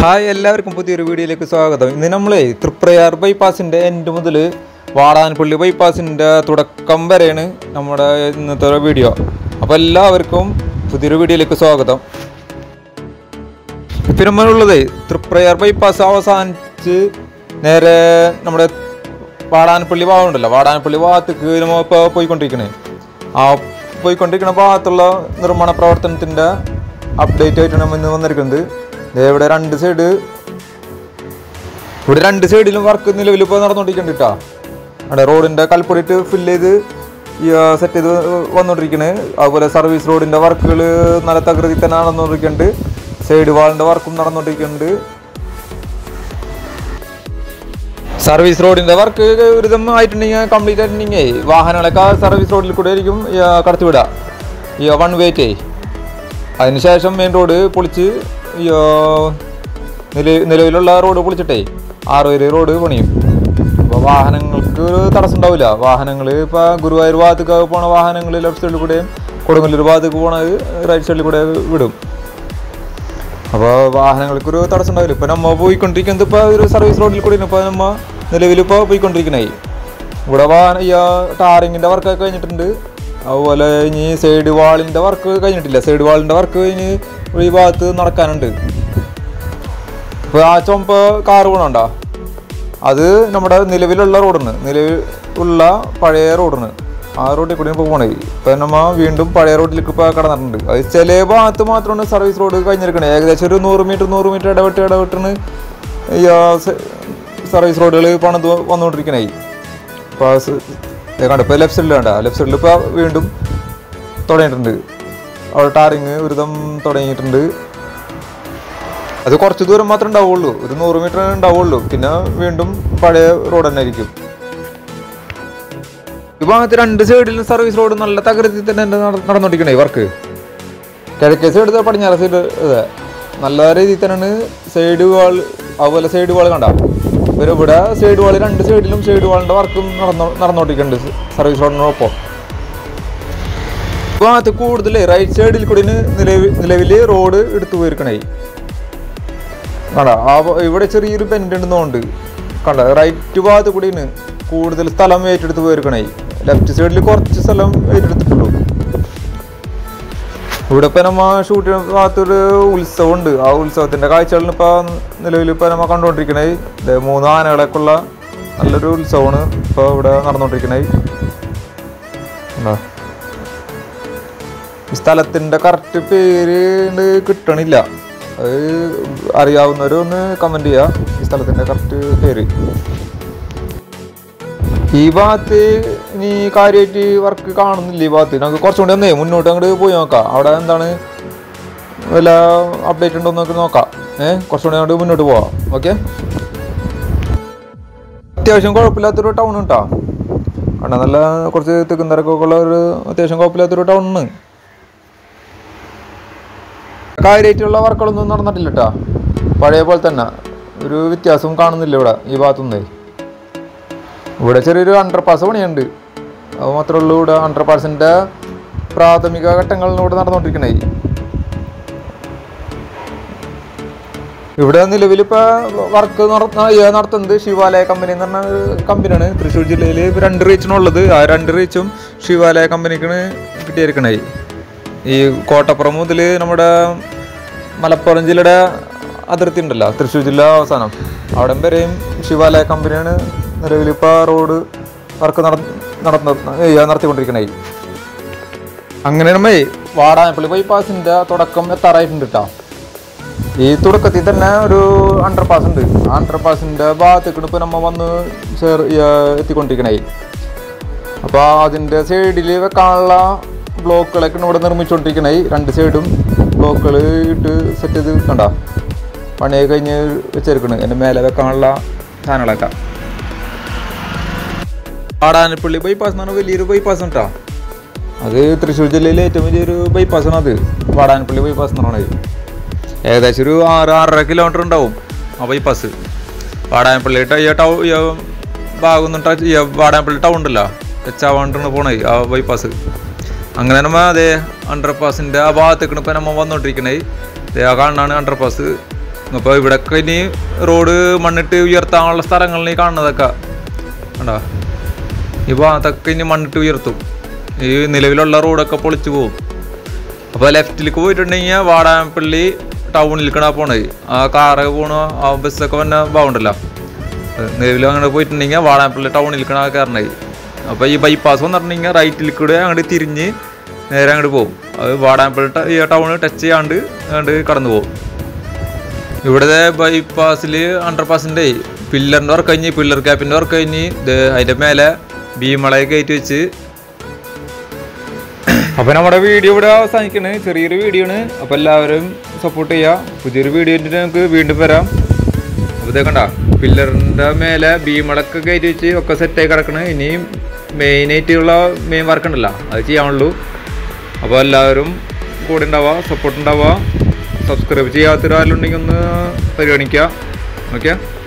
Hi എല്ലാവർക്കും പുതിയൊരു വീഡിയോയിലേക്ക് സ്വാഗതം. ഇന്ന് നമ്മൾ തൃപ്രയാർ ബൈപ്പാസിൻ്റെ എൻഡ് മുതൽ വാടാനപ്പള്ളി ബൈപ്പാസിൻ്റെ തുടക്കം വരെയാണ് നമ്മുടെ ഇന്നത്തെ വീഡിയോ. അപ്പോൾ എല്ലാവർക്കും പുതിയൊരു വീഡിയോയിലേക്ക് സ്വാഗതം. ഇപ്പം നമ്മളുള്ളത് തൃപ്രയാർ ബൈപ്പാസ് അവസാനിച്ച് നേരെ നമ്മുടെ വാടാനപ്പള്ളി ഭാഗമുണ്ടല്ലോ, വാടാനപ്പള്ളി ഭാഗത്തേക്ക് നമ്മൾ ഇപ്പോൾ പോയിക്കൊണ്ടിരിക്കുന്ന ഭാഗത്തുള്ള നിർമ്മാണ പ്രവർത്തനത്തിൻ്റെ അപ്ഡേറ്റ് ആയിട്ടാണ് നമ്മൾ ഇന്ന് വന്നിരിക്കുന്നത്. ഇവിടെ രണ്ട് സൈഡിലും വർക്ക് നിലവിൽ ഇപ്പോൾ നടന്നുകൊണ്ടിരിക്കുന്നുണ്ട് കേട്ടോ. അവിടെ റോഡിൻ്റെ കൽപ്പൊടിയിട്ട് ഫില്ല് ചെയ്ത് സെറ്റ് ചെയ്ത് വന്നുകൊണ്ടിരിക്കുന്നത്. അതുപോലെ സർവീസ് റോഡിൻ്റെ വർക്കുകൾ നല്ല തകൃതി തന്നെ നടന്നുകൊണ്ടിരിക്കുന്നുണ്ട്. സൈഡ് വാളിൻ്റെ വർക്കും നടന്നുകൊണ്ടിരിക്കുന്നുണ്ട്. സർവീസ് റോഡിൻ്റെ വർക്ക് ഒരുവിധം ആയിട്ടുണ്ടെങ്കിൽ കംപ്ലീറ്റ് ആയിട്ടുണ്ടെങ്കിൽ വാഹനങ്ങളൊക്കെ സർവീസ് റോഡിൽ കൂടെ ആയിരിക്കും കടത്തിവിടുക, വൺ വേറ്റേ. അതിനുശേഷം മെയിൻ റോഡ് പൊളിച്ച് നിലവിലുള്ള റോഡ് പൊളിച്ചിട്ടേ 6 വരി റോഡ് പണിയും. അപ്പോൾ വാഹനങ്ങൾക്ക് ഒരു തടസ്സം ഉണ്ടാവില്ല. വാഹനങ്ങൾ ഇപ്പോൾ ഗുരുവായൂർ ഭാഗത്തേക്ക് പോണ വാഹനങ്ങൾ ലെഫ്റ്റ് സൈഡിൽ കൂടെയും കൊടുങ്ങല്ലൂർ ഭാഗത്തേക്ക് പോണത് റൈറ്റ് സൈഡിൽ കൂടെ വിടും. അപ്പോൾ വാഹനങ്ങൾക്കൊരു തടസ്സം ഉണ്ടാവില്ല. ഇപ്പോൾ നമ്മൾ പോയിക്കൊണ്ടിരിക്കുന്നത് ഇപ്പോൾ ഒരു സർവീസ് റോഡിൽ കൂടെ ഇപ്പോൾ നമ്മൾ നിലവിലിപ്പോൾ പോയിക്കൊണ്ടിരിക്കണേ. ഇവിടെ ടാറിങ്ങിൻ്റെ വർക്കൊക്കെ കഴിഞ്ഞിട്ടുണ്ട്. അതുപോലെ ഇനി സൈഡ് വാളിൻ്റെ വർക്ക് കഴിഞ്ഞിട്ടില്ല. സൈഡ് വാളിൻ്റെ വർക്ക് ഇനി ഈ ഭാഗത്ത് നടക്കാനുണ്ട്. ഇപ്പോൾ ആ ചുമപ്പ് കാറ് പോകണുണ്ടോ, അത് നമ്മുടെ നിലവിലുള്ള റോഡിന്, നിലവിലുള്ള പഴയ റോഡിന്, ആ റോഡിൽ കൂടി ഇപ്പോൾ പോകണേ. ഇപ്പം നമ്മൾ വീണ്ടും പഴയ റോഡിലേക്ക് ഇപ്പോൾ കടന്നിട്ടുണ്ട്. അത് ചില ഭാഗത്ത് മാത്രമാണ് സർവീസ് റോഡ് കഴിഞ്ഞിരിക്കണേ. ഏകദേശം ഒരു 100 മീറ്റർ ഇടവിട്ടാണ് ഈ സർവീസ് റോഡുകൾ പണിത് വന്നുകൊണ്ടിരിക്കണേ. ഇപ്പോൾ കണ്ട ഇപ്പോൾ ലെഫ്റ്റ് സൈഡിൽ വേണ്ട, ലെഫ്റ്റ് സൈഡിൽ ഇപ്പോൾ വീണ്ടും തുടങ്ങിയിട്ടുണ്ട്. അവിടെ ടാറിങ് ഒരുവിധം തുടങ്ങിയിട്ടുണ്ട്. അത് കുറച്ച് ദൂരം മാത്രമേ ഉണ്ടാവുള്ളൂ, ഒരു 100 മീറ്റർ ഉണ്ടാവുള്ളൂ. പിന്നെ വീണ്ടും പഴയ റോഡ് തന്നെ ആയിരിക്കും. ഈ ഭാഗത്ത് രണ്ട് സൈഡിലും സർവീസ് റോഡ് നല്ല തകൃതി തന്നെ നടന്നുകൊണ്ടിരിക്കണേ വർക്ക്. കിഴക്കേ സൈഡ് പടിഞ്ഞാറ് സൈഡ് നല്ല രീതിയിൽ തന്നെയാണ് സൈഡ് വാൾ. അതുപോലെ സൈഡ് വാൾ കണ്ട ഇവിടെ സൈഡ് വാൾ, രണ്ട് സൈഡിലും സൈഡ് വാളിൻ്റെ വർക്കും നടന്നുകൊണ്ടിരിക്കുന്നുണ്ട് സർവീസ് റോഡിനൊപ്പം. ഈ ഭാഗത്ത് കൂടുതൽ റൈറ്റ് സൈഡിൽ കൂടി നിലവിൽ റോഡ് എടുത്തു പോയിരിക്കണേ. കണ്ട ഇവിടെ ചെറിയൊരു ബെൻഡ് ഉണ്ടെന്നുകൊണ്ട് കണ്ട റൈറ്റ് ഭാഗത്ത് കൂടിയാണ് കൂടുതൽ സ്ഥലം ഏറ്റെടുത്ത് പോയിരിക്കണേ. ലെഫ്റ്റ് സൈഡിൽ കുറച്ച് സ്ഥലം ഏറ്റെടുത്തിട്ടുള്ളൂ. ഇവിടെ ഇപ്പം നമ്മൾ ഷൂട്ട് ചെയ്യുന്ന ഭാഗത്തൊരു ഉത്സവമുണ്ട്. ആ ഉത്സവത്തിൻ്റെ കാഴ്ചകളിന് ഇപ്പോൾ നിലവിൽ ഇപ്പോൾ നമ്മൾ കണ്ടുകൊണ്ടിരിക്കണേ. 3 ആനകളൊക്കെ ഉള്ള നല്ലൊരു ഉത്സവമാണ് ഇപ്പോൾ ഇവിടെ നടന്നുകൊണ്ടിരിക്കണേ. ഈ സ്ഥലത്തിൻ്റെ കറക്റ്റ് പേര് കിട്ടണില്ല. അത് അറിയാവുന്നവരൊന്ന് കമൻറ്റ് ചെയ്യുക ഈ സ്ഥലത്തിൻ്റെ കറക്റ്റ് പേര്. ഈ ഭാഗത്ത് ഇനി കാര്യമായിട്ട് വർക്ക് കാണുന്നില്ല. ഈ ഭാഗത്ത് നമുക്ക് കുറച്ചും കൂടി മുന്നോട്ട് അങ്ങോട്ട് പോയി നോക്കാം. അവിടെ എന്താണ് വല്ല അപ്ഡേറ്റ് ഉണ്ടോ എന്നൊക്കെ നോക്കാം. കുറച്ചും കൂടി അങ്ങോട്ട് മുന്നോട്ട് പോവാം. ഓക്കെ, അത്യാവശ്യം കുഴപ്പമില്ലാത്തൊരു ടൗൺ കേട്ടോ. അവിടെ നല്ല കുറച്ച് തെക്കും തിരക്കൊക്കെ ഉള്ള ഒരു അത്യാവശ്യം കുഴപ്പമില്ലാത്തൊരു ടൗണിന്. കാര്യമായിട്ടുള്ള വർക്കുകളൊന്നും നടന്നിട്ടില്ല കേട്ടോ. പഴയ പോലെ തന്നെ ഒരു വ്യത്യാസവും കാണുന്നില്ല ഇവിടെ ഈ ഭാഗത്തുനിന്ന്. ഇവിടെ ചെറിയൊരു അണ്ടർപാസ് പണിയുണ്ട്, അത് മാത്രമേ ഉള്ളൂ. ഇവിടെ അണ്ടർപാസിൻ്റെ പ്രാഥമിക ഘട്ടങ്ങളിൽ ഇവിടെ നടന്നുകൊണ്ടിരിക്കണേ. ഇവിടെ നിലവിലിപ്പോൾ വർക്ക് നടത്തുന്നത് ശിവാലയ കമ്പനി എന്ന് പറഞ്ഞ കമ്പനിയാണ്. തൃശ്ശൂർ ജില്ലയിൽ 2 റീച്ചിനുള്ളത്. ആ 2 റീച്ചും ശിവാലയ കമ്പനിക്കാണ് കിട്ടിയിരിക്കണേ. ഈ കോട്ടപ്പുറം മുതൽ നമ്മുടെ മലപ്പുറം ജില്ലയുടെ അതിർത്തി ഉണ്ടല്ലോ, തൃശ്ശൂർ ജില്ല അവസാനം, അവിടെ വരെയും ശിവാലയ കമ്പനിയാണ് നിലവിലിപ്പോൾ റോഡ് വർക്ക് നടത്തിക്കൊണ്ടിരിക്കണേ. അങ്ങനെ നമ്മൾ വാടാനപ്പള്ളി ബൈപ്പാസിൻ്റെ തുടക്കം എത്താറായിട്ടുണ്ട് കേട്ടോ. ഈ തുടക്കത്തിൽ തന്നെ ഒരു അണ്ടർപാസ് ഉണ്ട്. ആ അണ്ടർപാസിൻ്റെ ഭാഗത്തേക്കാണ് ഇപ്പോൾ നമ്മൾ വന്ന് എത്തിക്കൊണ്ടിരിക്കണേ. അപ്പോൾ അതിൻ്റെ സൈഡിൽ വെക്കാനുള്ള ബ്ലോക്കുകളൊക്കെ ഇവിടെ നിർമ്മിച്ചുകൊണ്ടിരിക്കണേ. 2 സൈഡും ബ്ലോക്കുകൾ ഇട്ട് സെറ്റ് ചെയ്ത് കണ്ട പണിയൊക്കെ കഴിഞ്ഞ് വെച്ചെടുക്കണം. എൻ്റെ മേലെ വെക്കാനുള്ള സാധനങ്ങളൊക്കെ. വാടാനപ്പള്ളി ബൈപ്പാസ് എന്ന് പറഞ്ഞാൽ വലിയൊരു ബൈപ്പാസ് കേട്ടോ. അത് തൃശ്ശൂർ ജില്ലയിലെ ഏറ്റവും വലിയൊരു ബൈപ്പാസാണ് അത്, വാടാനപ്പള്ളി ബൈപ്പാസ് എന്ന് പറയുന്നത്. ഏകദേശം ഒരു 6-6.5 കിലോമീറ്റർ ഉണ്ടാവും ആ ബൈപ്പാസ്. വാടാനപ്പള്ളി ഭാഗം വാടാനപ്പള്ളി ടൗൺ ഉണ്ടല്ലോ, തെച്ചാവാണ്ടാണ് പോണേ ആ ബൈപ്പാസ്. അങ്ങനെ നമ്മൾ അതേ അണ്ടർപാസിൻ്റെ ആ ഭാഗത്തേക്കാണ് ഇപ്പോൾ നമ്മൾ വന്നുകൊണ്ടിരിക്കണേ. കാണാനാണ് അണ്ടർപാസ്. അപ്പോൾ ഇവിടെയൊക്കെ ഇനി റോഡ് മണ്ണിട്ട് ഉയർത്താനുള്ള സ്ഥലങ്ങളിൽ കാണുന്നതൊക്കെ കണ്ടോ. ഈ ഭാഗത്തൊക്കെ ഇനി മണ്ണിട്ട് ഉയർത്തും. ഈ നിലവിലുള്ള റോഡൊക്കെ പൊളിച്ചു പോകും. അപ്പോൾ ലെഫ്റ്റിലേക്ക് പോയിട്ടുണ്ടെങ്കിൽ വാടാനപ്പള്ളി ടൗണിലേക്കാണ് പോണത്. ആ കാറ് പോണ ആ ബസ്സൊക്കെ വന്ന ഭാഗമുണ്ടല്ലോ, നിലവിൽ അങ്ങനെ പോയിട്ടുണ്ടെങ്കിൽ വാടാനപ്പള്ളി ടൗണിലേക്കാണ് കയറണത്. അപ്പോൾ ഈ ബൈപ്പാസ് വന്നിട്ടുണ്ടെങ്കിൽ റൈറ്റിലേക്കൂടെ അങ്ങോട്ട് തിരിഞ്ഞ് നേരെ അങ്ങോട്ട് പോകും. അത് വാടാനപ്പള്ളി ടൗൺ ടച്ച് ചെയ്യാണ്ട് അങ്ങോട്ട് കടന്നു പോകും. ഇവിടുത്തെ ബൈപ്പാസിൽ അണ്ടർപാസിൻ്റെ പില്ലറിൻ്റെ വർക്ക് കഴിഞ്ഞ്, പില്ലർ ക്യാപ്പിൻ്റെ വർക്ക് കഴിഞ്ഞ് അതിൻ്റെ മേലെ ഭീമളയെ കയറ്റി വെച്ച്. അപ്പോൾ നമ്മുടെ വീഡിയോ ഇവിടെ അവസാനിക്കണേ. ചെറിയൊരു വീഡിയോ ആണ്. അപ്പോൾ എല്ലാവരും സപ്പോർട്ട് ചെയ്യുക. പുതിയൊരു വീഡിയോ നമുക്ക് വീണ്ടും വരാം. അപ്പോൾ ഇതേക്കണ്ട പില്ലറിൻ്റെ മേലെ ഭീമളൊക്കെ കയറ്റി വെച്ച് ഒക്കെ സെറ്റായി കിടക്കണേ. ഇനിയും മെയിനായിട്ടുള്ള മെയിൻ വർക്ക് ഉണ്ടല്ലോ, അത് ചെയ്യാനുള്ളൂ. അപ്പോൾ എല്ലാവരും കൂടെ ഉണ്ടാവുക, സപ്പോർട്ട് ഉണ്ടാവുക. സബ്സ്ക്രൈബ് ചെയ്യാത്തൊരാളുണ്ടെങ്കിൽ ഒന്ന് പരിഗണിക്കുക. ഓക്കെ.